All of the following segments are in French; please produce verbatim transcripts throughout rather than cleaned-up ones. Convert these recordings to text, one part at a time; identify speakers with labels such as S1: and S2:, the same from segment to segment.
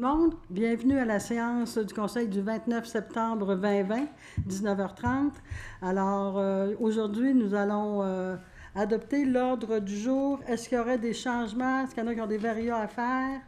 S1: Tout le monde, bienvenue à la séance du Conseil du vingt-neuf septembre deux mille vingt, dix-neuf heures trente. Alors, euh, aujourd'hui, nous allons euh, adopter l'ordre du jour. Est-ce qu'il y aurait des changements? Est-ce qu'il y en a qui ont des variants à faire?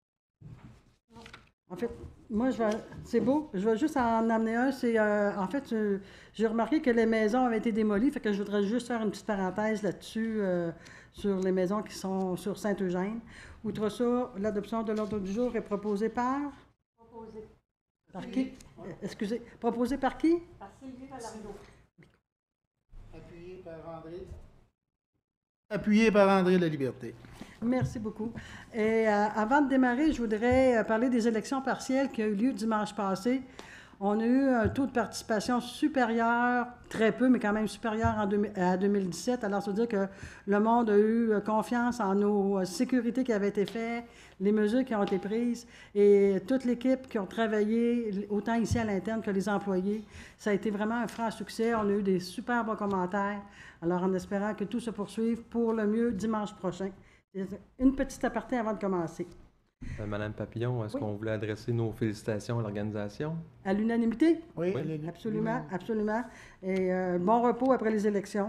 S1: En fait, moi, je vais, c'est beau, je vais juste en amener un. C'est, euh, en fait, euh, j'ai remarqué que les maisons avaient été démolies, fait que je voudrais juste faire une petite parenthèse là-dessus, euh, sur les maisons qui sont sur Saint-Eugène. Outre ça, l'adoption de l'ordre du jour est proposée par?
S2: Proposé.
S1: Par qui? Euh, Excusez, proposée par qui?
S2: Par Sylvie Valardo.
S3: Appuyé par André. Appuyé par André La Liberté.
S1: Merci beaucoup. Et euh, avant de démarrer, je voudrais euh, parler des élections partielles qui ont eu lieu dimanche passé. On a eu un taux de participation supérieur, très peu, mais quand même supérieur en deux, à deux mille dix-sept. Alors, ça veut dire que le monde a eu confiance en nos sécurités qui avaient été faites, les mesures qui ont été prises et toute l'équipe qui ont travaillé, autant ici à l'interne que les employés. Ça a été vraiment un franc succès. On a eu des super bons commentaires. Alors, en espérant que tout se poursuive pour le mieux dimanche prochain. Une petite aparté avant de commencer.
S4: Euh, Madame Papillon, est-ce
S1: Oui.
S4: qu'on voulait adresser nos félicitations à l'organisation?
S1: À l'unanimité?
S3: Oui,
S4: Oui.
S3: elle est-
S1: Absolument, absolument. Et euh, bon repos après les élections.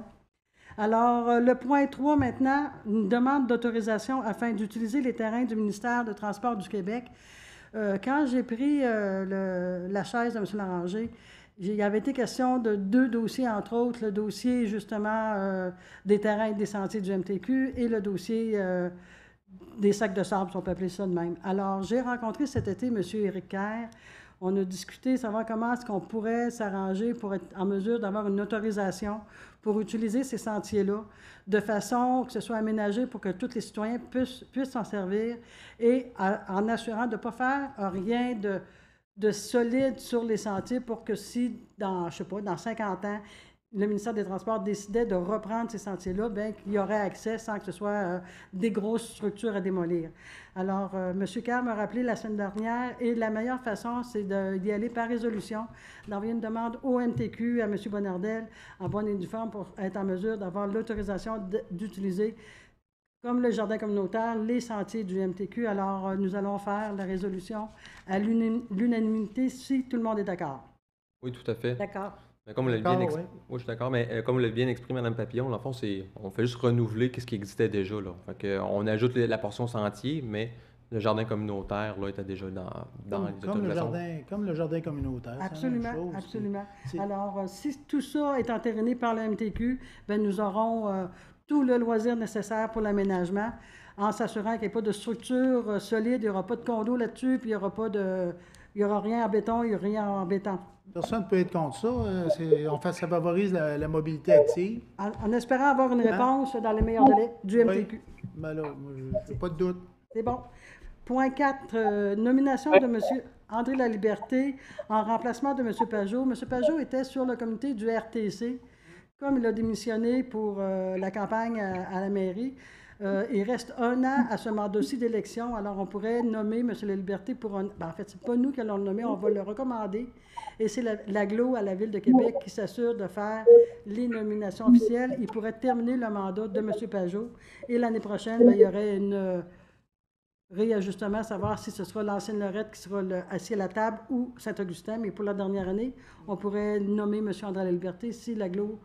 S1: Alors, euh, le point trois maintenant, une demande d'autorisation afin d'utiliser les terrains du ministère de Transport du Québec. Euh, quand j'ai pris euh, le- la chaise de M. Laranger, j'ai- il y avait été question de deux dossiers, entre autres, le dossier justement euh, des terrains et des sentiers du M T Q et le dossier euh, des sacs de sable, si on peut appeler ça de même. Alors, j'ai rencontré cet été M. Éric Kerr. On a discuté, savoir comment est-ce qu'on pourrait s'arranger pour être en mesure d'avoir une autorisation pour utiliser ces sentiers-là, de façon que ce soit aménagé pour que tous les citoyens puissent, puissent s'en servir et à- en assurant de ne pas faire rien de, de solide sur les sentiers pour que si, dans, je sais pas, dans cinquante ans, le ministère des Transports décidait de reprendre ces sentiers-là, bien qu'il y aurait accès sans que ce soit euh, des grosses structures à démolir. Alors, euh, M. Kerr m'a rappelé la semaine dernière, et la meilleure façon, c'est de- d'y aller par résolution, d'envoyer une demande au M T Q, à M. Bonnardel, en bonne et due forme, pour être en mesure d'avoir l'autorisation d- d'utiliser, comme le jardin communautaire, les sentiers du M T Q. Alors, euh, nous allons faire la résolution à l'uni- l'unanimité si tout le monde est d'accord.
S4: Oui, tout à fait.
S1: D'accord.
S4: Mais comme l'a bien
S3: D'accord,
S4: ex-
S3: oui.
S4: Oui, je suis d'accord, mais euh, comme l'a bien exprimé Mme Papillon, dans le fond, c'est on fait juste renouveler ce qui existait déjà. Là. Fait que, on ajoute les- la portion sentier, mais le jardin communautaire là, était déjà dans, dans
S3: Comme,
S4: les
S3: comme le
S4: autorisations.
S3: jardin, comme le jardin communautaire. c'est la même
S1: Absolument,
S3: chose.
S1: absolument.
S3: C'est-
S1: Alors, euh, si tout ça est entériné par le M T Q, ben, nous aurons euh, tout le loisir nécessaire pour l'aménagement, en s'assurant qu'il n'y ait pas de structure euh, solide, il n'y aura pas de condo là-dessus, puis il n'y aura pas de, il y aura rien en béton, il n'y aura rien en béton.
S3: Personne ne peut être contre ça. euh, c'est- En fait, ça favorise la, la mobilité active.
S1: En, en espérant avoir une
S3: Hein?
S1: réponse dans les meilleurs délais du M T Q.
S3: Oui. Ben là, moi, je n'ai pas de doute.
S1: C'est bon. Point quatre, euh, nomination de M. André Laliberté en remplacement de M. Pajot. M. Pajot était sur le comité du R T C. Comme il a démissionné pour euh, la campagne à, à la mairie, euh, il reste un an à ce mandat-ci d'élection. Alors, on pourrait nommer M. Laliberté pour un... Ben, en fait, ce n'est pas nous qui allons le nommer, on va le recommander. Et c'est la- l'aglo à la Ville de Québec qui s'assure de faire les nominations officielles. Il pourrait terminer le mandat de M. Pajot. Et l'année prochaine, ben, il y aurait une... euh, réajustement, à savoir si ce sera l'ancienne Lorette qui sera le- assis à la table ou Saint-Augustin. Mais pour la dernière année, on pourrait nommer M. André Laliberté si l'aglo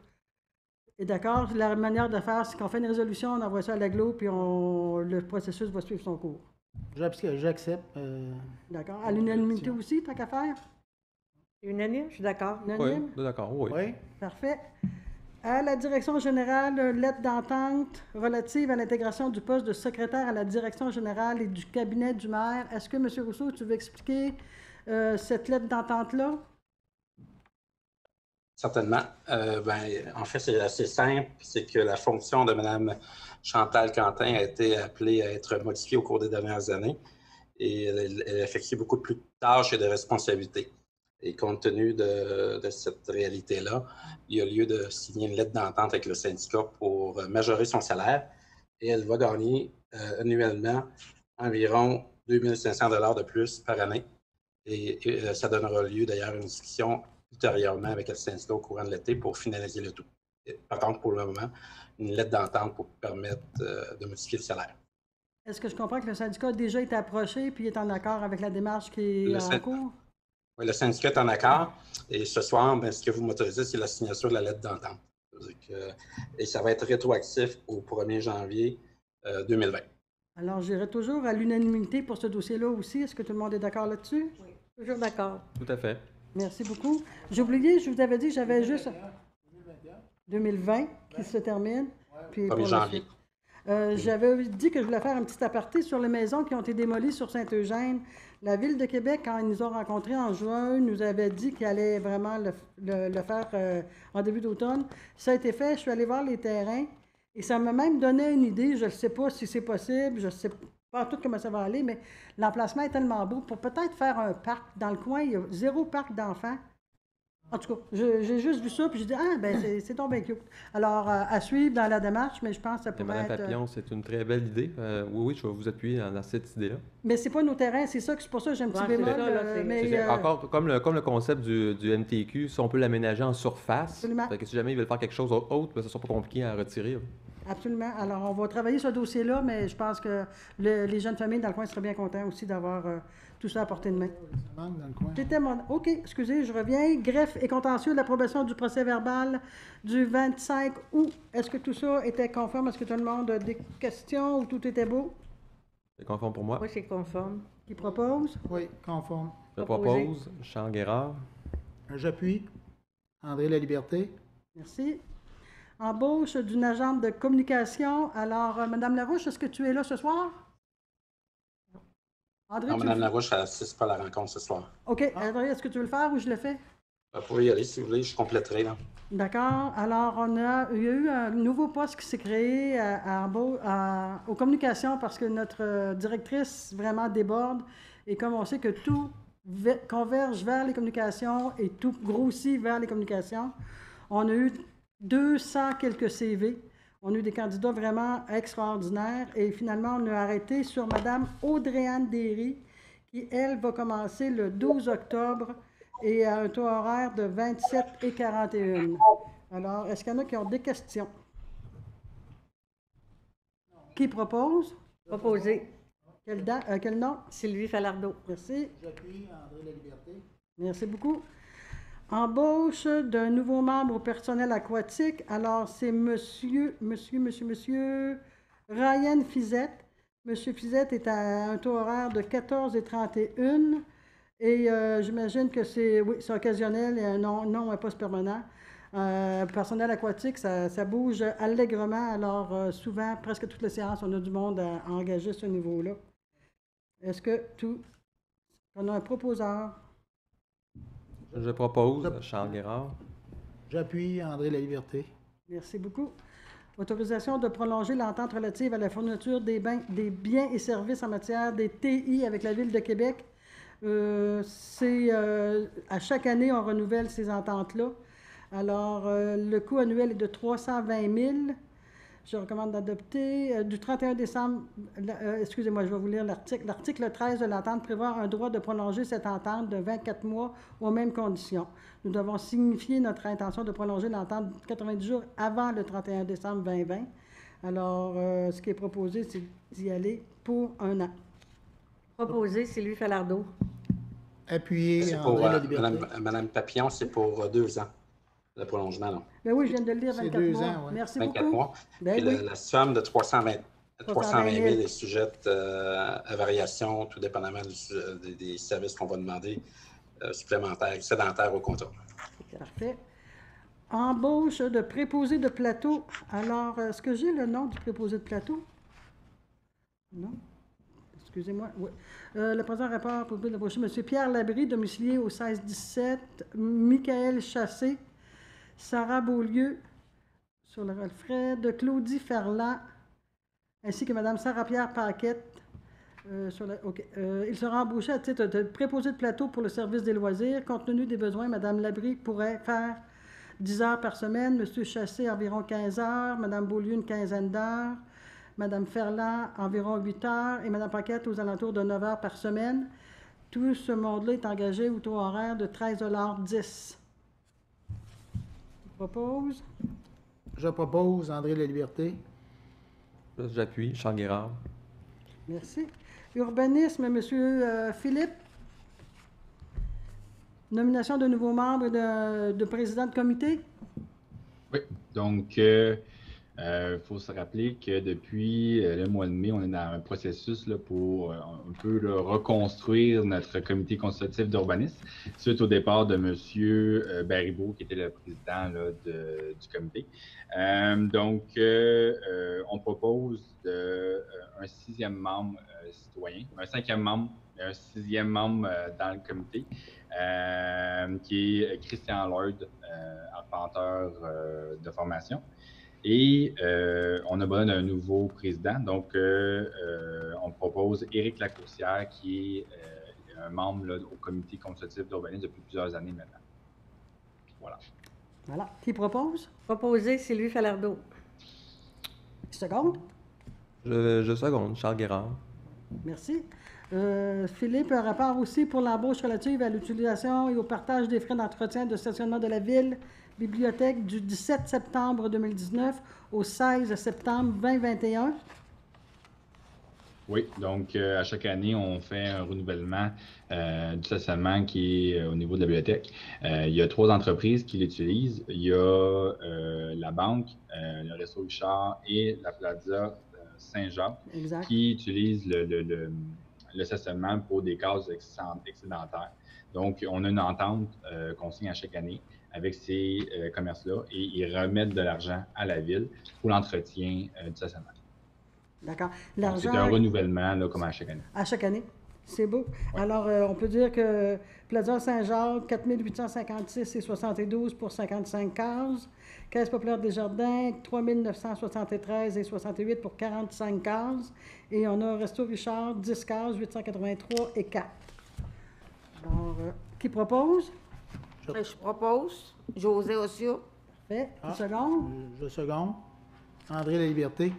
S1: est d'accord. La manière de faire, c'est qu'on fait une résolution, on envoie ça à l'aglo, puis on, le processus va suivre son cours.
S3: J'abs- J'accepte. euh,
S1: D'accord? À l'unanimité aussi, tant qu'à faire?
S2: Unanime, je suis d'accord.
S4: Oui,
S1: Unanime?
S4: d'accord, oui.
S3: oui.
S1: Parfait. À la direction générale, lettre d'entente relative à l'intégration du poste de secrétaire à la direction générale et du cabinet du maire. Est-ce que, M. Rousseau, tu veux expliquer euh, cette lettre d'entente-là?
S5: Certainement. Euh, ben, en fait, c'est assez simple. C'est que la fonction de Mme Chantal Quentin a été appelée à être modifiée au cours des dernières années et elle, elle effectue beaucoup plus de tâches et de responsabilités. Et compte tenu de, de cette réalité-là, il y a lieu de signer une lettre d'entente avec le syndicat pour majorer son salaire et elle va gagner euh, annuellement environ deux mille cinq cents dollars de plus par année. Et, et euh, ça donnera lieu d'ailleurs à une discussion ultérieurement avec le syndicat au courant de l'été pour finaliser le tout. Et, par contre, pour le moment, une lettre d'entente pour permettre euh, de modifier le salaire.
S1: Est-ce que je comprends que le syndicat a déjà été approché puis est en accord avec la démarche qui est
S5: Le
S1: en
S5: syn-
S1: cours?
S5: Oui, le syndicat est en accord. Et ce soir, ben, ce que vous m'autorisez, c'est la signature de la lettre d'entente. C'est-à-dire que- Et ça va être rétroactif au premier janvier euh, deux mille vingt.
S1: Alors, j'irai toujours à l'unanimité pour ce dossier-là aussi. Est-ce que tout le monde est d'accord là-dessus?
S2: Oui, toujours d'accord.
S4: Tout à fait.
S1: Merci beaucoup. J'ai oublié, je vous avais dit que j'avais juste deux mille vingt qui se termine. Puis pour
S5: premier
S1: la
S5: janvier.
S1: suite. Euh, J'avais dit que je voulais faire un petit aparté sur les maisons qui ont été démolies sur Saint-Eugène. La Ville de Québec, quand ils nous ont rencontrés en juin, nous avait dit qu'elle allait vraiment le, le- le faire euh, en début d'automne. Ça a été fait. Je suis allée voir les terrains et ça m'a même donné une idée. Je ne sais pas si c'est possible. Je ne sais pas tout comment ça va aller, mais l'emplacement est tellement beau pour peut-être faire un parc dans le coin. Il y a zéro parc d'enfants. En tout cas, je- j'ai juste vu ça, puis j'ai dit, ah, ben c'est c'est donc bien cute. Alors, euh, à suivre dans la démarche, mais je pense que ça
S4: Et
S1: pourrait
S4: Madame
S1: être... euh,
S4: Papillon, c'est une très belle idée. Euh, oui, oui, je vais vous appuyer dans, dans cette idée-là.
S1: Mais c'est pas nos terrains, c'est ça que c'est pour ça que j'ai un petit
S2: Ouais, c'est
S1: bémol.
S2: ça, là,
S1: euh,
S2: c'est-
S1: mais,
S4: C'est
S1: euh,
S4: encore comme le, comme le concept du, du M T Q, si on peut l'aménager en surface,
S1: Absolument.
S4: fait que si jamais ils veulent faire quelque chose autre, ben, ça sera pas compliqué à retirer. là.
S1: Absolument. Alors, on va travailler ce dossier-là, mais je pense que le- les jeunes familles dans le coin seraient bien contents aussi d'avoir euh, tout ça à portée de main.
S3: Ça manque dans le coin.
S1: C'était mon... OK, excusez, je reviens. Greffe et contentieux de l'approbation du procès verbal du vingt-cinq août. Est-ce que tout ça était conforme? Est-ce que tout le monde a des questions ou tout était beau?
S4: C'est conforme pour moi.
S2: Moi, c'est conforme.
S1: Qui propose?
S3: Oui, conforme.
S4: Je
S2: Proposé.
S4: propose Charles Guérard.
S3: J'appuie. André La Liberté.
S1: Merci. Embauche d'une agente de communication. Alors, euh, Madame Larouche, est-ce que tu es là ce soir? André,
S5: Non,
S1: tu
S5: Mme
S1: le-
S5: Larouche, elle n'assiste pas à la rencontre ce soir.
S1: OK. André, est-ce que tu veux le faire ou je le fais?
S5: Vous pouvez y aller si vous voulez, je compléterai. Là.
S1: D'accord. Alors, on a, il y a eu un nouveau poste qui s'est créé à, à Embau- à- aux communications parce que notre euh, directrice vraiment déborde. Et comme on sait que tout ve- converge vers les communications et tout grossit vers les communications, on a eu deux cents quelques C V. On a eu des candidats vraiment extraordinaires. Et finalement, on a arrêté sur Mme Audrey-Anne Derry, qui, elle, va commencer le douze octobre et à un taux horaire de vingt-sept et quarante et un. Alors, est-ce qu'il y en a qui ont des questions? Qui propose?
S2: Proposé.
S1: Quel, da- euh, quel nom?
S2: Sylvie Falardeau.
S1: Merci.
S3: J'appuie. André La Liberté.
S1: Merci beaucoup. Embauche d'un nouveau membre au personnel aquatique. Alors, c'est monsieur, monsieur, monsieur, monsieur Ryan Fizette. Monsieur Fizette est à un taux horaire de quatorze et trente et un. Et euh, j'imagine que c'est, oui, c'est occasionnel et un non, non un poste permanent. Euh, personnel aquatique, ça, ça bouge allègrement. Alors, euh, souvent, presque toutes les séances, on a du monde à, à engager à ce niveau-là. Est-ce que tout... On a un proposeur.
S4: Je propose Charles Guérard.
S3: J'appuie. André La Liberté.
S1: Merci beaucoup. Autorisation de prolonger l'entente relative à la fourniture des, bains- des biens et services en matière des T I avec la Ville de Québec. Euh, c'est, euh, à chaque année, on renouvelle ces ententes-là. Alors, euh, le coût annuel est de trois cent vingt mille. Je recommande d'adopter. Euh, du trente et un décembre, la- euh, excusez-moi, je vais vous lire l'article. L'article treize de l'entente prévoit un droit de prolonger cette entente de vingt-quatre mois aux mêmes conditions. Nous devons signifier notre intention de prolonger l'entente quatre-vingt-dix jours avant le trente et un décembre deux mille vingt. Alors, euh, ce qui est proposé, c'est d'y aller pour un an.
S2: Proposé, Sylvie Falardeau.
S3: Appuyé.
S5: C'est pour
S3: André La
S5: euh,
S3: Liberté.
S5: Mme, Mme Papillon, c'est pour euh, deux ans, le prolongement. Là.
S1: Ben oui, je viens de le lire,
S3: C'est
S1: vingt-quatre
S3: deux
S1: mois.
S3: ans, ouais.
S1: Merci
S5: vingt-quatre
S1: beaucoup.
S5: mois.
S1: Ben
S5: Puis
S1: oui.
S5: la, la somme de trois cent vingt
S1: trois cent vingt mille
S5: est sujette euh, à variation, tout dépendamment du su- des, des services qu'on va demander euh, supplémentaires, excédentaires au contrat.
S1: Parfait. Embauche de préposé de plateau. Alors, est-ce que j'ai le nom du préposé de plateau? Non? Excusez-moi. Oui. Euh, le présent rapport propose d'embaucher M. Pierre Labrie, domicilié au seize dix-sept, Michael Chassé, Sarah Beaulieu, sur le Alfred, Claudie Ferland, ainsi que Mme Sarah-Pierre Paquette. Euh, sur la- OK. Euh, il sera embauché à titre de préposé de plateau pour le service des loisirs. Compte tenu des besoins, Mme Labrie pourrait faire dix heures par semaine, M. Chassé environ quinze heures, Mme Beaulieu une quinzaine d'heures, Mme Ferland environ huit heures et Mme Paquette aux alentours de neuf heures par semaine. Tout ce monde-là est engagé au taux horaire de treize dollars dix. Je propose.
S3: Je propose. André La Liberté.
S4: J'appuie Charles Guérard.
S1: Merci. Urbanisme, M. euh, Philippe. Nomination de nouveaux membres de, de président de comité.
S6: Oui, donc il euh, euh, faut se rappeler que depuis euh, le mois de mai, on est dans un processus là, pour euh, un peu là, reconstruire notre comité consultatif d'urbanisme suite au départ de M. Euh, Baribeau, qui était le président là, de, du comité. Euh, donc, euh, euh, on propose de, euh, un sixième membre euh, citoyen, un cinquième membre, un sixième membre euh, dans le comité. Euh, qui est Christian Lloyd, euh, arpenteur euh, de formation. Et euh, on a besoin d'un nouveau président. Donc, euh, euh, on propose Éric Lacourcière, qui est euh, un membre là, au comité consultatif d'urbanisme depuis plusieurs années maintenant. Voilà.
S1: Voilà. Qui propose?
S2: Proposé, Sylvie Falardeau.
S1: Seconde.
S4: Je, je seconde, Charles Guérard.
S1: Merci. Euh, Philippe, un rapport aussi pour l'embauche relative à l'utilisation et au partage des frais d'entretien de stationnement de la ville, bibliothèque du dix-sept septembre deux mille dix-neuf au seize septembre deux mille vingt et un.
S6: Oui, donc euh, à chaque année, on fait un renouvellement euh, du stationnement qui est euh, au niveau de la bibliothèque. Euh, il y a trois entreprises qui l'utilisent. Il y a euh, la banque, euh, le Resto Richard et la Plaza euh, Saint-Jean qui utilisent le, le, le le stationnement pour des cases excédentaires. Donc, on a une entente euh, qu'on signe à chaque année avec ces euh, commerces-là et ils remettent de l'argent à la ville pour l'entretien euh, du stationnement.
S1: D'accord.
S6: C'est un renouvellement là, comme à chaque année.
S1: À chaque année. C'est beau.
S6: Ouais.
S1: Alors, euh, on peut dire que Plaza Saint-Jacques, quatre mille huit cent cinquante-six et soixante-douze pour cinquante-cinq cases. Caisse populaire des Jardins, trois mille neuf cent soixante-treize et soixante-huit pour quarante-cinq cases. Et on a Resto Richard, dix cases, huit cent quatre-vingt-trois et quatre. Alors, euh, qui propose?
S7: Je, je propose. José Ossio.
S1: Fait.
S3: Ah,
S1: Une seconde.
S3: Je seconde. André La Liberté.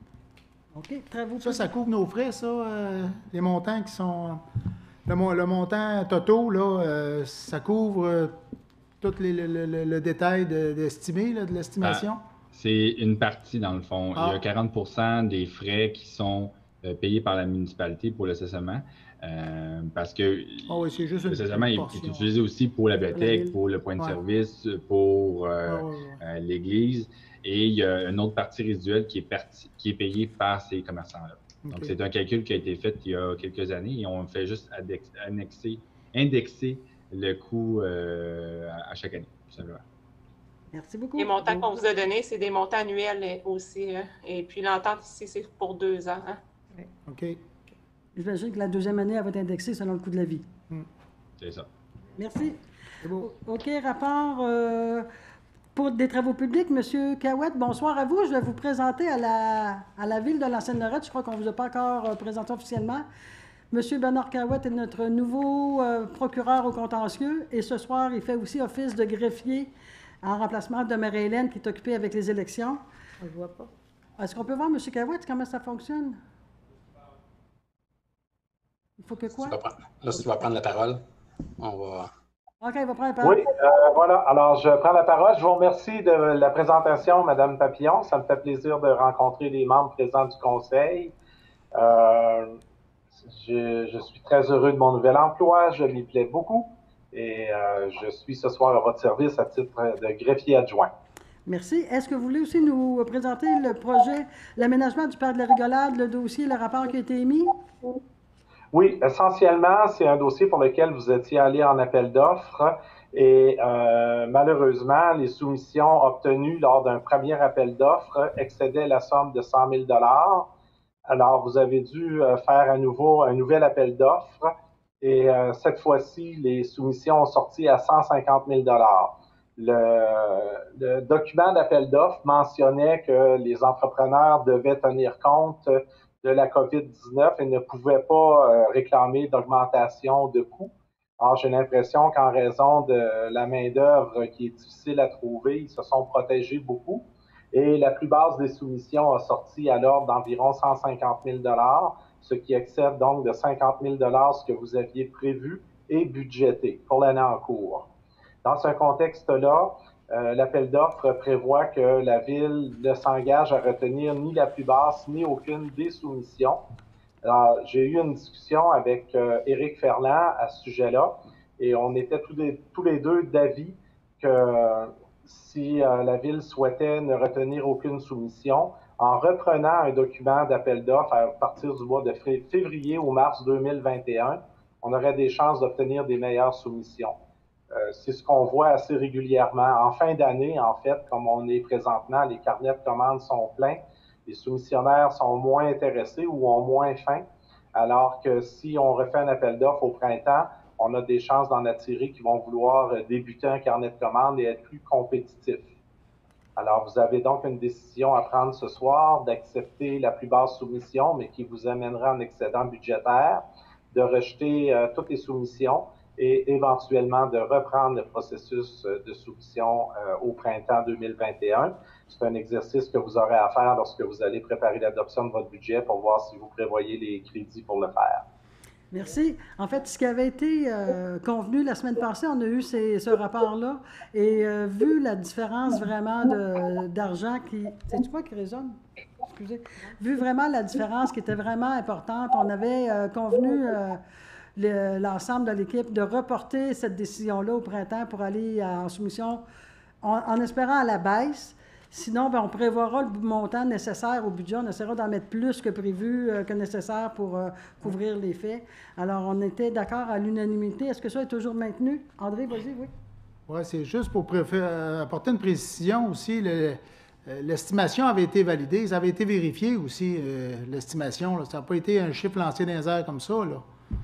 S1: OK. Travaux
S3: Ça, ça couvre nos frais, ça, euh, les montants qui sont... Le, le montant totaux, là, euh, ça couvre euh, tout les, le, le, le détail d'estimé, de, de l'estimation?
S6: Ah, c'est une partie, dans le fond.
S3: Ah.
S6: Il y a quarante pour cent des frais qui sont euh, payés par la municipalité pour le stationnement. Euh, parce que
S3: oh oui, juste
S6: le stationnement est, est utilisé aussi pour la bibliothèque, pour, pour le point de ouais. service, pour euh, ouais, ouais, euh, l'église. Et il y a une autre partie résiduelle qui est, partie, qui est payée par ces commerçants-là. Okay. Donc, c'est un calcul qui a été fait il y a quelques années et on fait juste annexer, indexer le coût euh, à chaque année, tout simplement.
S1: Merci beaucoup.
S8: Les montants qu'on vous a donnés, c'est des montants annuels aussi. Hein? Et puis, l'entente ici, c'est pour deux ans. Hein?
S1: Oui.
S3: OK.
S1: J'imagine que la deuxième année, elle va être indexée selon le coût de la vie.
S6: Hmm. C'est ça.
S1: Merci. C'est beau. OK, rapport... Euh... Pour des travaux publics, M. Cahouette, bonsoir à vous. Je vais vous présenter à la, à la ville de L'ancienne-Lorette. Je crois qu'on ne vous a pas encore présenté officiellement. M. Bernard Cahouette est notre nouveau euh, procureur au contentieux et ce soir, il fait aussi office de greffier en remplacement de Marie-Hélène qui est occupée avec les élections.
S2: On ne le voit pas.
S1: Est-ce qu'on peut voir, M. Cahouette, comment ça fonctionne? Il faut que quoi?
S5: Tu vas prendre, là, si tu vas prendre la parole, on va...
S1: OK, il va prendre la parole.
S9: Oui, euh, voilà. Alors, je prends la parole. Je vous remercie de la présentation, Mme Papillon. Ça me fait plaisir de rencontrer les membres présents du Conseil. Euh, je, je suis très heureux de mon nouvel emploi. Je m'y plais beaucoup. Et euh, je suis ce soir à votre service à titre de greffier adjoint.
S1: Merci. Est-ce que vous voulez aussi nous présenter le projet, l'aménagement du parc de la Rigolade, le dossier, le rapport qui a été émis?
S9: Oui, essentiellement, c'est un dossier pour lequel vous étiez allé en appel d'offres et euh, malheureusement, les soumissions obtenues lors d'un premier appel d'offres excédaient la somme de cent mille dollars. Alors, vous avez dû euh, faire à nouveau un nouvel appel d'offres et euh, cette fois-ci, les soumissions ont sorti à cent cinquante mille dollars. Le, le document d'appel d'offres mentionnait que les entrepreneurs devaient tenir compte de la COVID dix-neuf et ne pouvaient pas euh, réclamer d'augmentation de coûts. Alors, j'ai l'impression qu'en raison de la main-d'œuvre qui est difficile à trouver, ils se sont protégés beaucoup. Et la plus basse des soumissions a sorti à l'ordre d'environ cent cinquante mille dollars, ce qui excède donc de cinquante mille dollars ce que vous aviez prévu et budgété pour l'année en cours. Dans ce contexte-là, Euh, l'appel d'offres prévoit que la Ville ne s'engage à retenir ni la plus basse ni aucune des soumissions. Alors, j'ai eu une discussion avec euh, Éric Ferland à ce sujet-là et on était tous les, tous les deux d'avis que euh, si euh, la Ville souhaitait ne retenir aucune soumission, en reprenant un document d'appel d'offres à partir du mois de février ou mars deux mille vingt et un, on aurait des chances d'obtenir des meilleures soumissions. Euh, c'est ce qu'on voit assez régulièrement. En fin d'année, en fait, comme on est présentement, les carnets de commandes sont pleins, les soumissionnaires sont moins intéressés ou ont moins faim, alors que si on refait un appel d'offres au printemps, on a des chances d'en attirer qui vont vouloir débuter un carnet de commandes et être plus compétitifs. Alors, vous avez donc une décision à prendre ce soir d'accepter la plus basse soumission, mais qui vous amènera en excédent budgétaire, de rejeter euh, toutes les soumissions et éventuellement de reprendre le processus de soumission euh, au printemps deux mille vingt et un. C'est un exercice que vous aurez à faire lorsque vous allez préparer l'adoption de votre budget pour voir si vous prévoyez les crédits pour le faire.
S1: Merci. En fait, ce qui avait été euh, convenu la semaine passée, on a eu ces, ce rapport-là et euh, vu la différence vraiment d'argent qui... C'est-tu quoi qui résonne? Excusez. Vu vraiment la différence qui était vraiment importante, on avait euh, convenu euh, l'ensemble de l'équipe de reporter cette décision-là au printemps pour aller en soumission en, en espérant à la baisse. Sinon, bien, on prévoira le montant nécessaire au budget. On essaiera d'en mettre plus que prévu, euh, que nécessaire pour euh, couvrir les faits. Alors, on était d'accord à l'unanimité. Est-ce que ça est toujours maintenu? André, vas-y, oui.
S3: Oui, c'est juste pour apporter une précision aussi. L'estimation avait été validée, ça avait été vérifié aussi, euh, l'estimation. Ça n'a pas été un chiffre lancé dans les airs comme ça, là.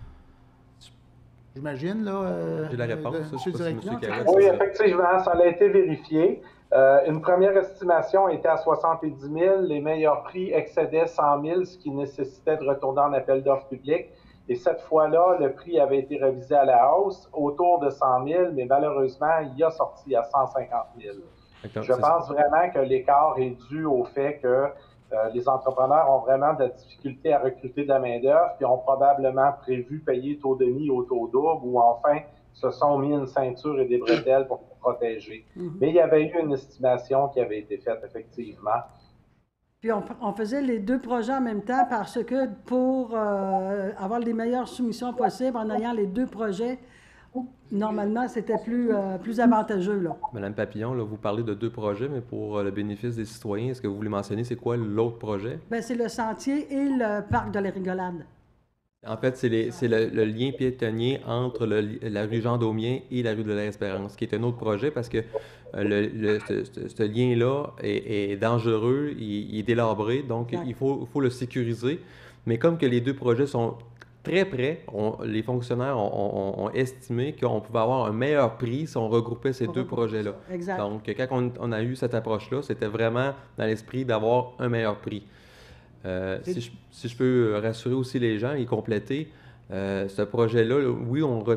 S3: J'imagine, là. Euh,
S4: J'ai la réponse,
S3: euh,
S4: ça, je sais pas si M. Carré,
S9: oui, effectivement, ça a été vérifié. Euh, une première estimation était à soixante-dix mille. Les meilleurs prix excédaient cent mille, ce qui nécessitait de retourner en appel d'offres public. Et cette fois-là, le prix avait été révisé à la hausse, autour de cent mille, mais malheureusement, il a sorti à cent cinquante mille. Je pense vraiment que l'écart est dû au fait que euh, les entrepreneurs ont vraiment de la difficulté à recruter de la main-d'œuvre, puis ont probablement prévu payer taux demi ou taux double, ou enfin se sont mis une ceinture et des bretelles pour se protéger. Mm-hmm. Mais il y avait eu une estimation qui avait été faite, effectivement.
S1: Puis on, on faisait les deux projets en même temps parce que pour euh, avoir les meilleures soumissions possibles en ayant les deux projets, normalement, c'était plus, euh, plus avantageux, là.
S4: Madame Papillon, là, vous parlez de deux projets, mais pour le bénéfice des citoyens, est-ce que vous voulez mentionner c'est quoi l'autre projet?
S1: Bien, c'est le sentier et le parc de la Rigolade.
S4: En fait, c'est le, le lien piétonnier entre le, la rue Jean-Daumien et la rue de l'Espérance, qui est un autre projet parce que le, le, ce, ce, ce lien-là est, est dangereux, il, il est délabré, donc exact. il faut, faut le sécuriser. Mais comme que les deux projets sont très près, on, les fonctionnaires ont, ont, ont estimé qu'on pouvait avoir un meilleur prix si on regroupait ces on deux projets-là. Donc, quand on, on a eu cette approche-là, c'était vraiment dans l'esprit d'avoir un meilleur prix. Euh, si, je, si je peux rassurer aussi les gens et compléter, euh, ce projet-là, là, oui, on, on,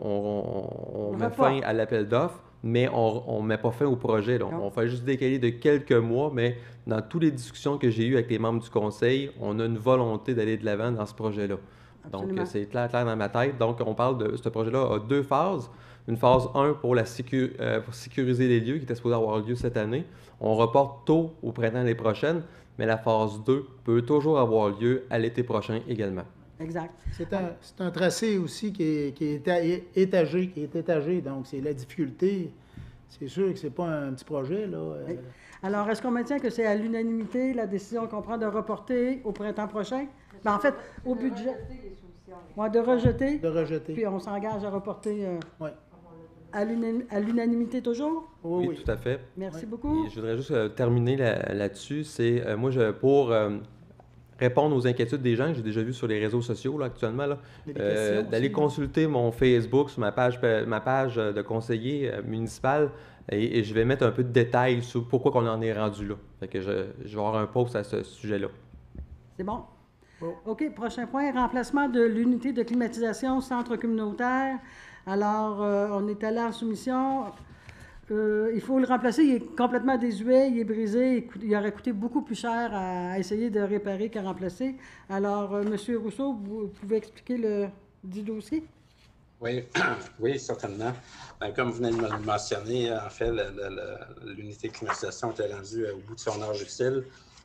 S4: on, on met fin à l'appel d'offres, mais on ne met pas fin au projet. Là. On fait juste décaler de quelques mois, mais dans toutes les discussions que j'ai eues avec les membres du conseil, on a une volonté d'aller de l'avant dans ce projet-là. Absolument. Donc, c'est clair, clair dans ma tête. Donc, on parle de ce projet-là a deux phases. Une phase un pour, la sécu, euh, pour sécuriser les lieux qui était supposé avoir lieu cette année. On reporte tôt au printemps l'année prochaine, mais la phase deux peut toujours avoir lieu à l'été prochain également.
S1: Exact.
S3: C'est un, un tracé aussi qui est, qui est étagé, qui est étagé, donc c'est la difficulté. C'est sûr que ce n'est pas un petit projet, là.
S1: Oui. Alors, est-ce qu'on maintient que c'est à l'unanimité la décision qu'on prend de reporter au printemps prochain? Ben, en fait, au budget. Ouais, de rejeter.
S3: De rejeter.
S1: Puis on s'engage à reporter euh,
S3: oui.
S1: à l'unanimité toujours?
S4: Oui, oui, tout à fait.
S1: Merci
S4: oui.
S1: beaucoup.
S4: Et je voudrais juste euh, terminer là-dessus. Là c'est euh, moi, je, pour euh, répondre aux inquiétudes des gens que j'ai déjà vues sur les réseaux sociaux là, actuellement, euh, d'aller consulter mon Facebook sur ma page, ma page de conseiller euh, municipal. Et, et je vais mettre un peu de détails sur pourquoi on en est rendu là. Fait que je, je vais avoir un post à ce sujet-là.
S1: C'est bon? Oh. OK, prochain point, remplacement de l'unité de climatisation centre communautaire. Alors, euh, on est allé en soumission. Euh, il faut le remplacer. Il est complètement désuet, il est brisé. Il aurait coûté beaucoup plus cher à essayer de réparer qu'à remplacer. Alors, euh, M. Rousseau, vous pouvez expliquer le dit dossier?
S5: Oui, oui, certainement. Bien, comme vous venez de le mentionner, en fait, l'unité de climatisation était rendue au bout de son âge utile.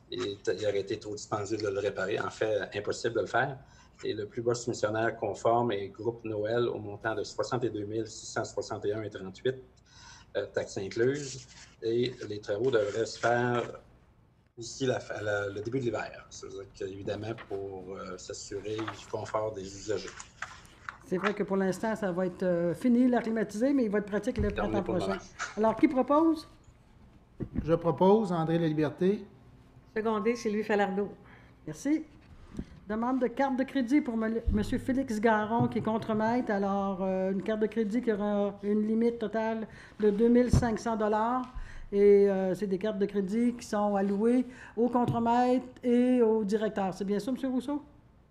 S5: et il aurait été trop dispendieux de le réparer. En fait, impossible de le faire. Et le plus bas soumissionnaire conforme est Groupe Noël au montant de soixante-deux mille six cent soixante et un virgule trente-huit, euh, taxes incluses. Et les travaux devraient se faire d'ici la, la, le début de l'hiver. C'est-à-dire évidemment pour euh, s'assurer du confort des usagers.
S1: C'est vrai que pour l'instant, ça va être euh, fini, la climatisée, mais il va être pratique le printemps prochain. Alors, qui propose?
S3: Je propose André Laliberté.
S2: Secondé, Sylvie Falardeau.
S1: Merci. Demande de carte de crédit pour M. Félix Garon, qui est contremaître. Alors, euh, une carte de crédit qui aura une limite totale de deux mille cinq cents dollars. Et euh, c'est des cartes de crédit qui sont allouées au contremaître et au directeur. C'est bien ça, M. Rousseau?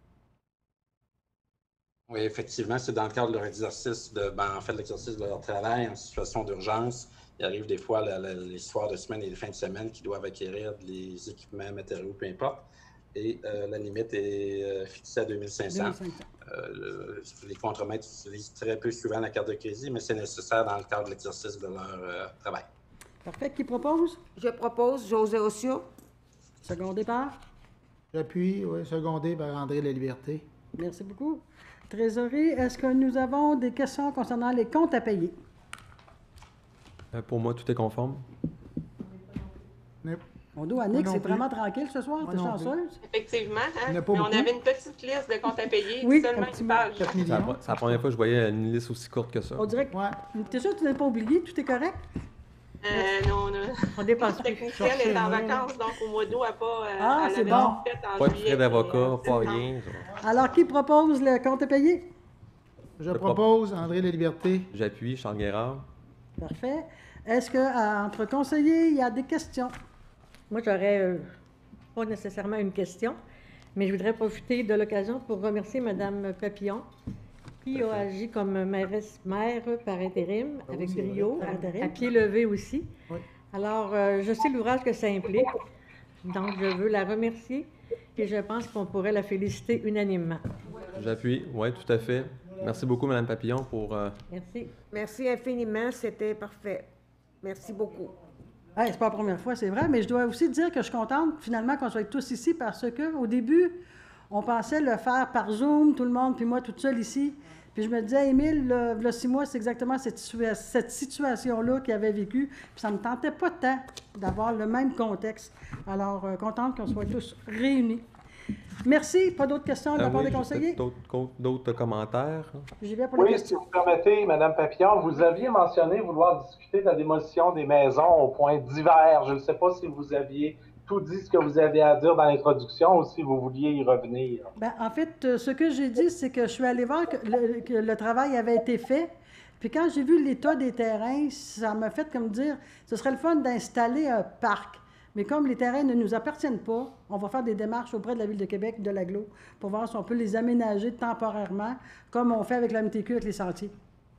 S5: Oui, effectivement, c'est dans le cadre de leur exercice, de, ben, en fait, l'exercice de leur travail en situation d'urgence. Il arrive des fois la, la, les soirs de semaine et les fins de semaine qu'ils doivent acquérir des équipements, matériaux, peu importe. Et euh, la limite est euh, fixée à deux mille cinq cents. deux mille cinq cents. Euh, le, les contremaîtres utilisent très peu souvent la carte de crédit, mais c'est nécessaire dans le cadre de l'exercice de leur euh, travail.
S1: Parfait. Qui propose?
S7: Je propose José Ossio.
S1: Secondé par?
S3: J'appuie, oui, secondé par André Laliberté.
S1: Merci beaucoup. Trésorerie, est-ce que nous avons des questions concernant les comptes à payer?
S4: Euh, pour moi, tout est conforme.
S3: Nope.
S1: Mon dos, Annick, c'est vraiment tranquille ce soir? T'es chanceuse?
S8: Effectivement, hein?
S3: Mais on
S8: on avait une petite liste de comptes à payer,
S1: oui,
S8: seulement une page.
S4: C'est la, c'est la première fois que je voyais une liste aussi courte que ça.
S1: On dirait que... Ouais. T'es sûr que tu n'as pas oublié? Tout est correct?
S8: Euh, non, non.
S2: On dépasse.
S8: La technicienne est en vacances, donc au mois d'août, elle n'a pas... Euh,
S1: ah, c'est bon.
S4: Pas de frais d'avocat, pas rien.
S1: Alors, qui propose le compte à payer?
S3: Je propose André Laliberté.
S4: J'appuie, Charles Guérard.
S1: Parfait. Est-ce qu'entre conseillers, il y a des questions?
S2: Moi, j'aurais euh, pas nécessairement une question, mais je voudrais profiter de l'occasion pour remercier Mme Papillon, qui a agi comme mairesse, maire par intérim,
S3: Ah
S2: avec
S3: oui,
S2: brio,
S1: vrai.
S2: à, à pied levé aussi.
S3: Oui.
S2: Alors, euh, je sais l'ouvrage que ça implique, donc je veux la remercier et je pense qu'on pourrait la féliciter unanimement.
S4: J'appuie, oui, tout à fait. Merci beaucoup, Mme Papillon, pour... Euh...
S2: Merci.
S7: Merci infiniment, c'était parfait. Merci beaucoup.
S1: Hey, c'est pas la première fois, c'est vrai, mais je dois aussi dire que je suis contente, finalement, qu'on soit tous ici, parce qu'au début, on pensait le faire par Zoom, tout le monde, puis moi, toute seule ici. Puis je me disais, Émile, le, le six mois, c'est exactement cette, cette situation-là qu'il avait vécue. Puis ça ne me tentait pas tant d'avoir le même contexte. Alors, euh, contente qu'on soit tous réunis. Merci. Pas d'autres questions de la
S4: Euh,
S1: part
S4: oui,
S1: des conseillers?
S4: D'autres, d'autres commentaires?
S1: J'y vais pour les
S9: Oui,
S1: questions.
S9: si vous permettez, Mme Papillon, vous aviez mentionné vouloir discuter de la démolition des maisons au point divers. Je ne sais pas si vous aviez tout dit ce que vous avez à dire dans l'introduction ou si vous vouliez y revenir.
S1: Bien, en fait, euh, ce que j'ai dit, c'est que je suis allée voir que le, que le travail avait été fait. Puis quand j'ai vu l'état des terrains, ça m'a fait comme dire, ce serait le fun d'installer un parc. Mais comme les terrains ne nous appartiennent pas, on va faire des démarches auprès de la Ville de Québec, de l'Aglo, pour voir si on peut les aménager temporairement, comme on fait avec la M T Q, avec les sentiers.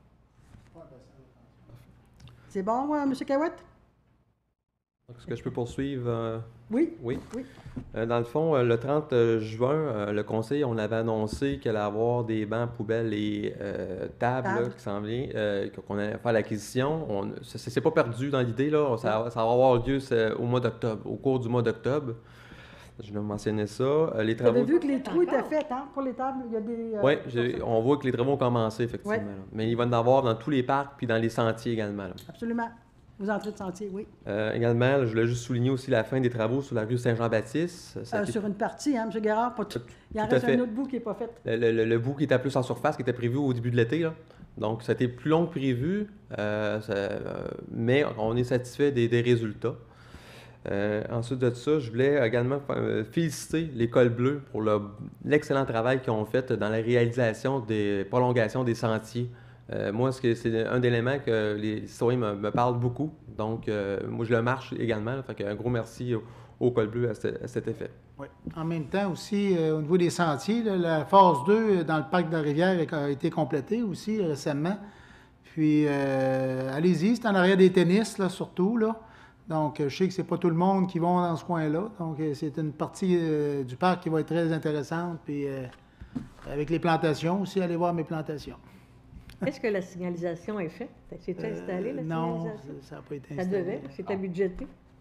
S1: C'est bon, euh, M. Cahouette?
S4: Est-ce que je peux poursuivre? Euh...
S1: Oui.
S4: Oui.
S1: oui.
S4: Euh, dans le fond, euh, le trente juin, euh, le Conseil, on avait annoncé qu'il allait y avoir des bancs, poubelles et euh, tables
S1: Table.
S4: là, qui s'en venaient, euh, qu'on allait faire l'acquisition. On, ça ne s'est pas perdu dans l'idée, là. Ça, ça va avoir lieu au mois d'octobre, au cours du mois d'octobre. Je vais mentionner ça. Euh, les
S1: Vous avez
S4: travaux...
S1: vu que les trous étaient faits, hein, pour les tables? Il y a des... Euh,
S4: Oui, on voit que les travaux ont commencé, effectivement.
S1: Ouais.
S4: Là. Mais il va y en avoir dans tous les parcs puis dans les sentiers également. Là.
S1: Absolument. Vous entrez de sentier, oui.
S4: Euh, également, là, je voulais juste souligner aussi la fin des travaux sur la rue Saint-Jean-Baptiste. Ça a
S1: Euh,
S4: été-
S1: sur une partie, hein, M. Guérard, pas tout. Il en
S4: Tout à
S1: reste
S4: fait.
S1: un autre bout qui n'est pas fait.
S4: Le, le- le bout qui était plus en surface, qui était prévu au début de l'été. Là. Donc, ça a été plus long que prévu, euh, ça- euh, mais on est satisfait des, des résultats. Euh, ensuite de ça, je voulais également euh, féliciter l'École Bleue pour le- l'excellent travail qu'ils ont fait dans la réalisation des prolongations des sentiers. Euh, moi, ce que- c'est un élément que les citoyens me, me parlent beaucoup. Donc, euh, moi, je le marche également. Là, fait qu'un gros merci au, au École Bleue à, ce- à cet effet.
S3: Oui. En même temps aussi, euh, au niveau des sentiers, là, la phase deux dans le parc de la Rivière a été complétée aussi récemment. Puis, euh, allez-y, c'est en arrière des tennis, là, surtout, là. Donc, je sais que c'est pas tout le monde qui va dans ce coin-là. Donc, euh, c'est une partie euh, du parc qui va être très intéressante. Puis, euh, avec les plantations aussi, allez voir mes plantations.
S2: Est-ce que la signalisation est faite? C'est installé, la
S3: Euh, non,
S2: signalisation?
S3: ça n'a pas été
S2: Ça
S3: installé.
S2: devait, c'était budgété.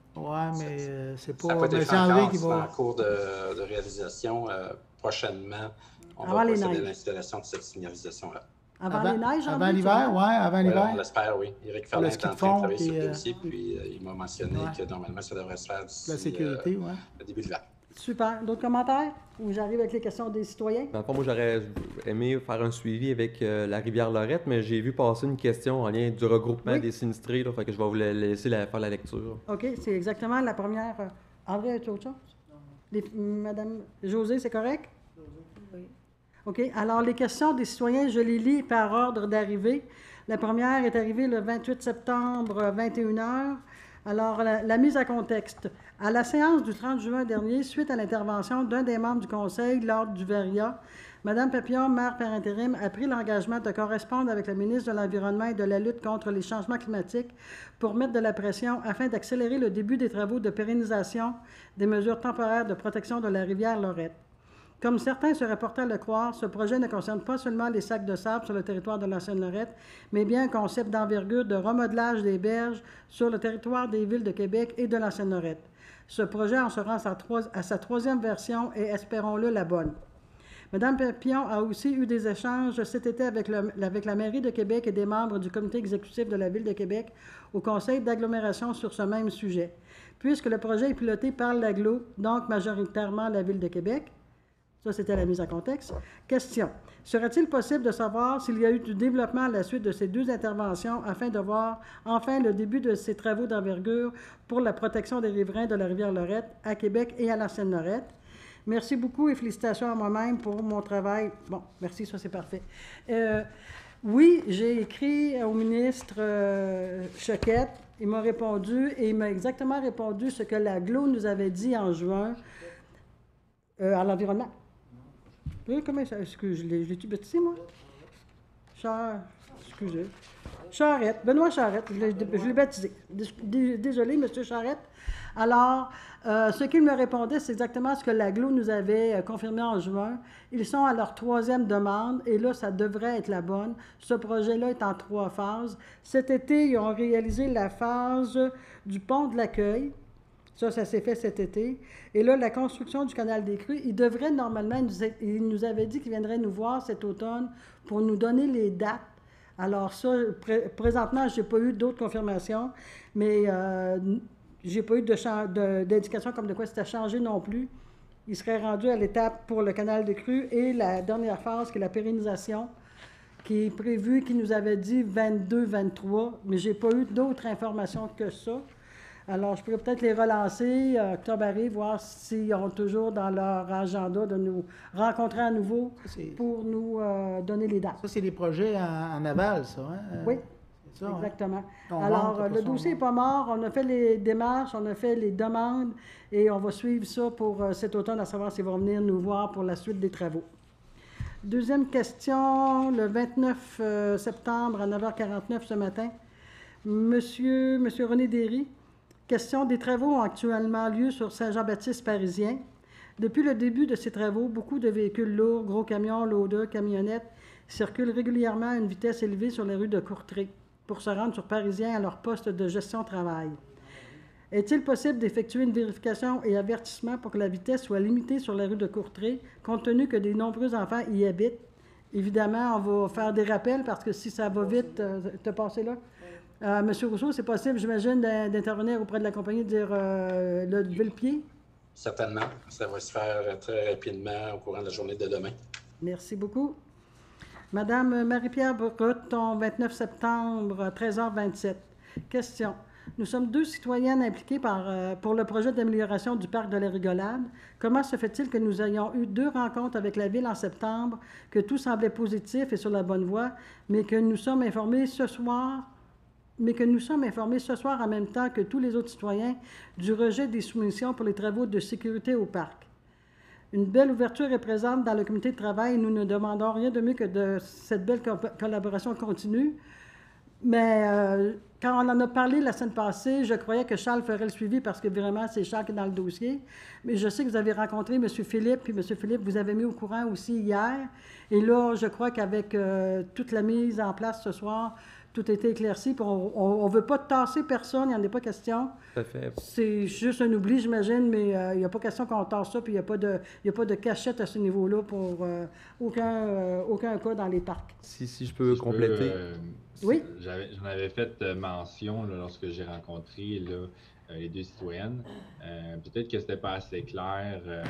S3: Oui, mais euh, c'est pas...
S5: Ça n'a pas été
S3: mais
S5: fait
S3: c'est André
S5: encore,
S3: qui
S5: c'est
S3: va...
S5: en cours de, de réalisation. Euh, prochainement, on
S1: Avant
S5: va
S1: les
S5: procéder à
S1: neiges.
S5: l'installation de cette signalisation-là.
S1: Avant,
S3: Avant,
S1: les neiges,
S3: avant
S1: André,
S3: l'hiver,
S1: tu
S3: oui,
S1: vois?
S3: avant
S5: Ouais,
S3: l'hiver.
S5: on l'espère, oui. Éric
S3: Pour
S5: Ferland
S3: le
S5: est
S3: ski
S5: en
S3: de
S5: train de
S3: fond,
S5: travailler sur
S3: puis,
S5: le
S3: euh,
S5: dossier, puis euh, il m'a mentionné
S3: ouais.
S5: que normalement, ça devrait se faire d'ici
S3: La sécurité,
S5: euh,
S3: ouais.
S5: le début de l'hiver.
S1: Super. D'autres commentaires? Ou j'arrive avec les questions des citoyens?
S4: Dans le fond, moi, j'aurais aimé faire un suivi avec euh, la rivière Lorette, mais j'ai vu passer une question en lien du regroupement
S1: Oui.
S4: des sinistrés, là, fait que je vais vous la- laisser la- faire la lecture.
S1: OK, c'est exactement la première. euh, André, as-tu autre chose? Les- Madame José, c'est correct?
S7: Oui.
S1: OK. Alors, les questions des citoyens, je les lis par ordre d'arrivée. La première est arrivée le vingt-huit septembre, euh, vingt et une heures. Alors, la, la mise à contexte. À la séance du trente juin dernier, suite à l'intervention d'un des membres du Conseil lors du Veria, Mme Papillon, maire par intérim, a pris l'engagement de correspondre avec le ministre de l'Environnement et de la lutte contre les changements climatiques pour mettre de la pression afin d'accélérer le début des travaux de pérennisation des mesures temporaires de protection de la rivière Lorette. Comme certains seraient portés à le croire, ce projet ne concerne pas seulement les sacs de sable sur le territoire de la Seine-Lorette, mais bien un concept d'envergure de remodelage des berges sur le territoire des villes de Québec et de la Seine-Lorette. Ce projet en sera à sa, trois- à sa troisième version et espérons-le la bonne. Mme Papillon a aussi eu des échanges cet été avec, le- avec la mairie de Québec et des membres du comité exécutif de la Ville de Québec au conseil d'agglomération sur ce même sujet. Puisque le projet est piloté par l'Aglo, donc majoritairement la Ville de Québec, ça, c'était la mise en contexte. Question. Serait-il possible de savoir s'il y a eu du développement à la suite de ces deux interventions afin de voir enfin le début de ces travaux d'envergure pour la protection des riverains de la rivière Lorette à Québec et à la Seine-Lorette? Merci beaucoup et félicitations à moi-même pour mon travail. Bon, merci, ça c'est parfait. Euh, oui, j'ai écrit au ministre euh, Choquette. Il m'a répondu et il m'a exactement répondu ce que l'Aglo nous avait dit en juin euh, à l'environnement. Oui, comment ça? Excuse, je l'ai- je l'ai-tu baptisé, moi? Char... Excusez. Charette. Benoît Charette. Je l'ai, je l'ai baptisé. Dés- Désolé, M. Charette. Alors, euh, ce qu'il me répondait, c'est exactement ce que l'Aglo nous avait euh, confirmé en juin. Ils sont à leur troisième demande et là, ça devrait être la bonne. Ce projet-là est en trois phases. Cet été, ils ont réalisé la phase du pont de l'accueil. Ça, ça s'est fait cet été. Et là, la construction du canal des Crues, il devrait normalement, nous, il nous avait dit qu'il viendrait nous voir cet automne pour nous donner les dates. Alors ça, pré présentement, je n'ai pas eu d'autres confirmations, mais euh, j'ai pas eu de de, d'indication comme de quoi c'était changé non plus. Il serait rendu à l'étape pour le canal des Crues et la dernière phase, qui est la pérennisation, qui est prévue, qui nous avait dit vingt-deux vingt-trois, mais je n'ai pas eu d'autres informations que ça. Alors, je pourrais peut-être les relancer, euh, octobre arrive, voir s'ils ont toujours dans leur agenda de nous rencontrer à nouveau pour nous euh, donner les dates.
S3: Ça, c'est des projets en, en aval, ça, hein?
S1: Oui,
S3: c'est ça,
S1: exactement.
S3: Hein? On
S1: Alors,
S3: monte,
S1: euh,
S3: après
S1: le
S3: ça, on
S1: dossier n'est
S3: monte.
S1: pas mort. On a fait les démarches, on a fait les demandes et on va suivre ça pour euh, cet automne, à savoir s'ils vont venir nous voir pour la suite des travaux. Deuxième question, le vingt-neuf euh, septembre à neuf heures quarante-neuf ce matin. Monsieur, Monsieur René Derry. Question des travaux ont actuellement lieu sur Saint-Jean-Baptiste parisien. Depuis le début de ces travaux, beaucoup de véhicules lourds, gros camions, loaders, camionnettes circulent régulièrement à une vitesse élevée sur les rues de Courtrai pour se rendre sur Parisien à leur poste de gestion-travail. Est-il possible d'effectuer une vérification et avertissement pour que la vitesse soit limitée sur la rue de Courtrai, compte tenu que de nombreux enfants y habitent? Évidemment, on va faire des rappels parce que si ça va vite, euh, te passer là. Euh, Monsieur Rousseau, c'est possible, j'imagine, d'intervenir auprès de la compagnie, de dire euh, le lever le pied?
S5: Certainement. Ça va se faire très rapidement au courant de la journée de demain.
S1: Merci beaucoup. Madame Marie-Pierre Breton, vingt-neuf septembre, à treize heures vingt-sept. Question. Nous sommes deux citoyennes impliquées par, euh, pour le projet d'amélioration du parc de la Rigolade. Comment se fait-il que nous ayons eu deux rencontres avec la Ville en septembre, que tout semblait positif et sur la bonne voie, mais que nous sommes informés ce soir mais que nous sommes informés ce soir en même temps que tous les autres citoyens du rejet des soumissions pour les travaux de sécurité au parc. Une belle ouverture est présente dans le comité de travail et nous ne demandons rien de mieux que de cette belle co collaboration continue. Mais euh, quand on en a parlé la semaine passée, je croyais que Charles ferait le suivi parce que vraiment, c'est Charles qui est dans le dossier. Mais je sais que vous avez rencontré M. Philippe, puis M. Philippe, vous avez mis au courant aussi hier. Et là, je crois qu'avec euh, toute la mise en place ce soir, tout a été éclairci. Puis on ne veut pas tasser personne, il n'y en a pas question.
S4: Tout à fait.
S1: C'est juste un oubli, j'imagine, mais euh, il n'y a pas question qu'on tasse ça, puis il n'y a, pas de- il y a pas de cachette à ce niveau-là pour euh, aucun, euh, aucun cas dans les parcs.
S4: Si, si je peux
S6: Je
S4: compléter.
S6: euh,
S1: Oui.
S6: j'avais- J'en avais fait euh, mention là, lorsque j'ai rencontré là, euh, les deux citoyennes. Euh, peut-être que c'était pas assez clair. euh,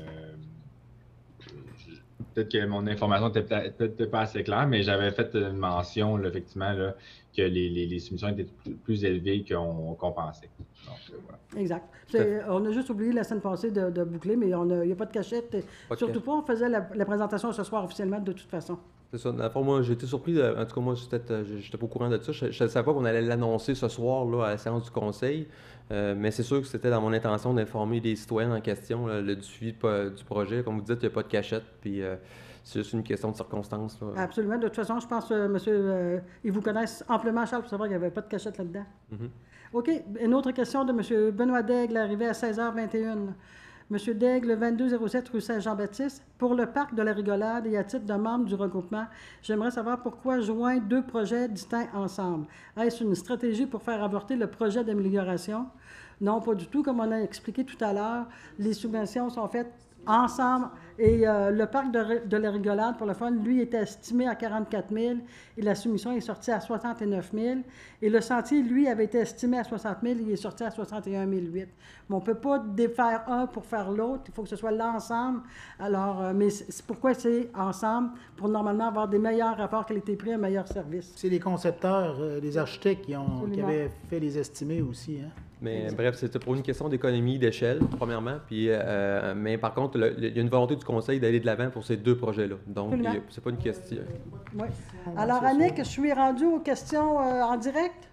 S6: je- Peut-être que mon information n'était peut-être peut-être pas assez claire, mais j'avais fait une mention là, effectivement là, que les, les, les soumissions étaient plus, plus élevées qu'on qu'on pensait. Donc, euh, voilà.
S1: Exact. C'est- on a juste oublié la semaine passée de, de boucler, mais on a- il n'y a pas de cachette.
S4: Pas de
S1: Surtout
S4: cachette.
S1: pas, on faisait la, la présentation ce soir officiellement de toute façon.
S4: C'est ça. Dans le fond, moi, j'ai été surpris. de- en tout cas, moi, j'étais j'étais pas au courant de ça. Je ne savais pas qu'on allait l'annoncer ce soir là, à la séance du conseil. Euh, mais c'est sûr que c'était dans mon intention d'informer les citoyens en question là, le, du suivi de po- du projet. Comme vous dites, il n'y a pas de cachette. Puis euh, c'est juste une question de circonstances. là.
S1: Absolument. De toute façon, je pense, euh, monsieur, euh, ils vous connaissent amplement, Charles, pour savoir qu'il n'y avait pas de cachette là-dedans.
S4: Mhm.
S1: OK. Une autre question de M. Benoît Daigle, arrivé à seize heures vingt et un. M. Daigle, le vingt-deux zéro sept rue Saint-Jean-Baptiste. Pour le parc de la Rigolade et à titre de membre du regroupement, j'aimerais savoir pourquoi joindre deux projets distincts ensemble. Est-ce une stratégie pour faire avorter le projet d'amélioration? Non, pas du tout. Comme on a expliqué tout à l'heure, les subventions sont faites ensemble. Et euh, le parc de, de la Rigolade, pour le fun, lui, était estimé à quarante-quatre mille et la soumission est sortie à soixante-neuf mille. Et le sentier, lui, avait été estimé à soixante mille, il est sorti à soixante et un mille huit. Mais on ne peut pas défaire un pour faire l'autre, il faut que ce soit l'ensemble. Alors, euh, mais c'est pourquoi c'est ensemble? Pour normalement avoir des meilleurs rapports qualité-prix, un meilleur service.
S3: C'est les concepteurs, euh, les architectes qui, ont, qui
S1: Absolument.
S3: avaient fait les estimés aussi. Hein?
S4: Mais bref, c'était pour une question d'économie d'échelle, premièrement. Puis, euh, mais par contre, le- le- il y a une volonté du conseil d'aller de l'avant pour ces deux projets-là. Donc,
S1: Absolument.
S4: il y a- c'est pas une question.
S1: Oui. Alors, Annick, je suis rendue aux questions euh, en direct?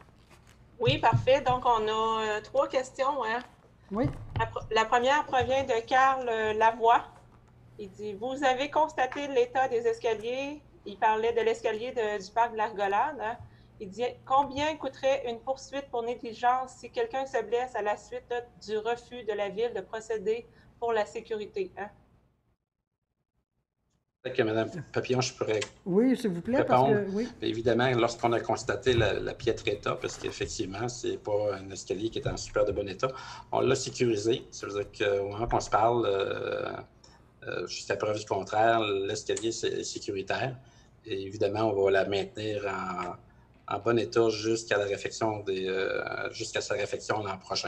S8: Oui, parfait. Donc, on a euh, trois questions. Hein.
S1: Oui.
S8: La, pr- la première provient de Carl euh, Lavoie. Il dit, vous avez constaté l'état des escaliers. Il parlait de l'escalier de- du parc de l'Argolade. Hein. Il dit, combien coûterait une poursuite pour négligence si quelqu'un se blesse à la suite là, du refus de la ville de procéder pour la sécurité? Hein?
S5: Peut-être que Mme Papillon, je pourrais
S1: Oui, s'il vous plaît, parce
S5: répondre.
S1: que... Oui.
S5: Évidemment, lorsqu'on a constaté la, la piètre état, parce qu'effectivement, c'est pas un escalier qui est en super de bon état, on l'a sécurisé. Ça veut dire qu'au moment qu'on se parle, euh, euh, jusqu'à preuve du contraire, l'escalier est sécuritaire. Et évidemment, on va la maintenir en, en bon état jusqu'à la réfection des, euh, jusqu'à sa réfection l'an prochain.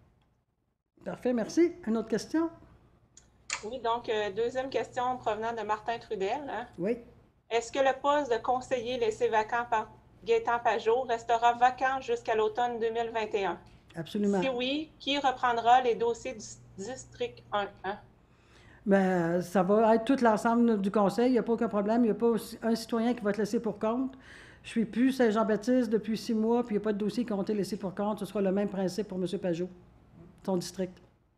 S1: Parfait, merci. Une autre question?
S8: Oui, donc, euh, deuxième question provenant de Martin Trudel. Hein.
S1: Oui.
S8: Est-ce que le poste de conseiller laissé vacant par Gaétan Pajot restera vacant jusqu'à l'automne deux mille vingt et un?
S1: Absolument.
S8: Si oui, qui reprendra les dossiers du district un? Hein?
S1: Bien, ça va être tout l'ensemble du conseil. Il n'y a pas aucun problème. Il n'y a pas un citoyen qui va être laissé pour compte. Je suis plus Saint-Jean-Baptiste depuis six mois, puis il n'y a pas de dossiers qui ont été laissés pour compte. Ce sera le même principe pour M. Pajot, son district.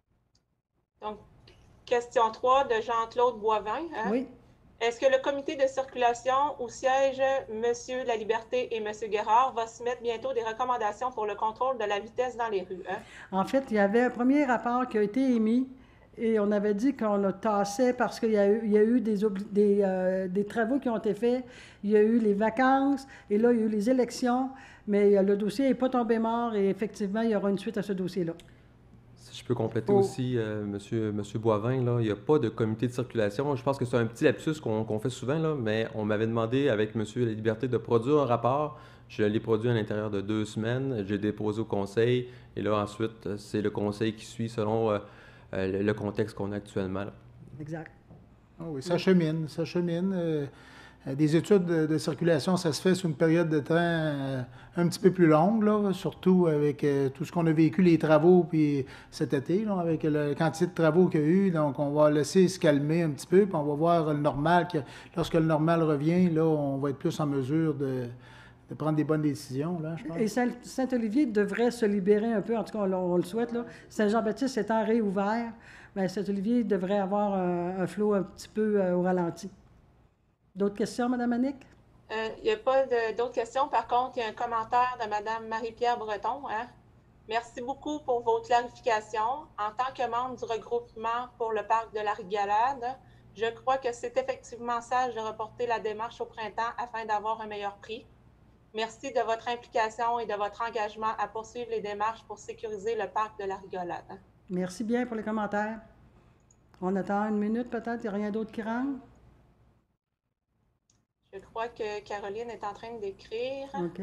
S8: Donc, question trois de Jean-Claude Boivin. Hein?
S1: Oui.
S8: Est-ce que le comité de circulation où siègent M. Laliberté et M. Guérard va se mettre bientôt des recommandations pour le contrôle de la vitesse dans les rues? Hein?
S1: En fait, il y avait un premier rapport qui a été émis et on avait dit qu'on le tassait parce qu'il y a eu, il y a eu des, obli- des, euh, des travaux qui ont été faits. Il y a eu les vacances et là, il y a eu les élections, mais euh, le dossier n'est pas tombé mort et effectivement, il y aura une suite à ce dossier-là.
S4: Si je peux compléter
S1: Oh.
S4: aussi, euh, monsieur, monsieur Boivin, là, il n'y a pas de comité de circulation. Je pense que c'est un petit lapsus qu'on qu'on fait souvent, là, mais on m'avait demandé avec monsieur La Liberté de produire un rapport. Je l'ai produit à l'intérieur de deux semaines. J'ai déposé au conseil et là, ensuite, c'est le conseil qui suit selon euh, euh, le, le contexte qu'on a actuellement. là.
S1: Exact.
S3: Ah oui, ça chemine, ça chemine. Euh, euh, des études de, de circulation, ça se fait sur une période de temps euh, un petit peu plus longue, là, surtout avec euh, tout ce qu'on a vécu, les travaux, puis cet été, là, avec la quantité de travaux qu'il y a eu. Donc, on va laisser se calmer un petit peu, puis on va voir le normal. Que, lorsque le normal revient, là, on va être plus en mesure de, de prendre des bonnes décisions, là, je pense.
S1: Et Saint- Saint-Olivier devrait se libérer un peu, en tout cas, on, on le souhaite. Là. Saint-Jean-Baptiste étant réouvert, bien, Saint-Olivier devrait avoir un, un flot un petit peu euh, au ralenti. D'autres questions, Mme Annick?
S8: Euh, Il n'y a pas de- d'autres questions. Par contre, il y a un commentaire de Mme Marie-Pierre Breton. Hein? Merci beaucoup pour vos clarifications. En tant que membre du regroupement pour le parc de la Rigolade, je crois que c'est effectivement sage de reporter la démarche au printemps afin d'avoir un meilleur prix. Merci de votre implication et de votre engagement à poursuivre les démarches pour sécuriser le parc de la Rigolade.
S1: Merci bien pour les commentaires. On attend une minute peut-être, il n'y a rien d'autre qui rentre?
S8: Je crois que Caroline est en train d'écrire.
S1: OK.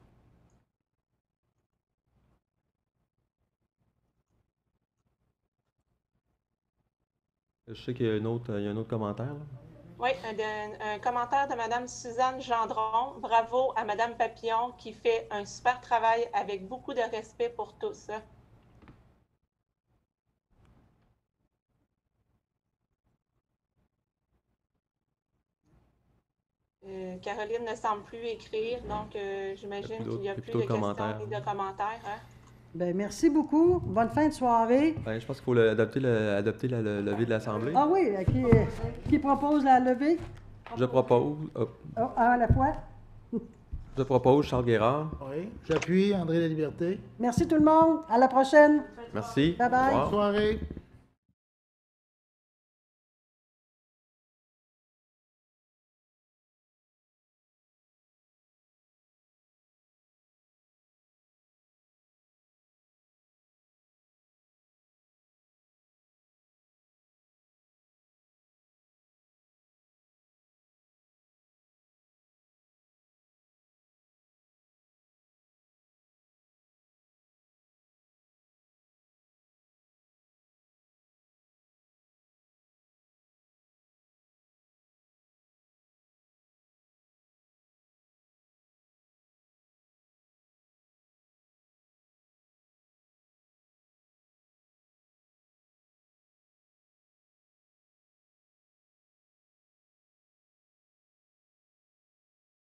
S4: Je sais qu'il y a un autre, il y a un autre commentaire. Là.
S8: Oui, un, de- un commentaire de Mme Suzanne Gendron. Bravo à Mme Papillon qui fait un super travail avec beaucoup de respect pour tous. Euh, Caroline ne semble plus écrire, donc euh, j'imagine qu'il n'y a plus de questions
S4: commentaires.
S8: ni de commentaires. Hein?
S1: Bien, merci beaucoup. Bonne fin de soirée.
S4: Ben, je pense qu'il faut le- adopter, le, adopter la, le levée de l'Assemblée.
S1: Ah oui, qui, euh, qui propose la levée?
S4: Je propose, oh,
S1: Oh, un à la fois.
S4: je propose Charles Guérard.
S3: Oui. J'appuie André La Liberté.
S1: Merci tout le monde. À la prochaine.
S4: Merci.
S1: Bye bye.
S4: Au revoir.
S3: Bonne soirée.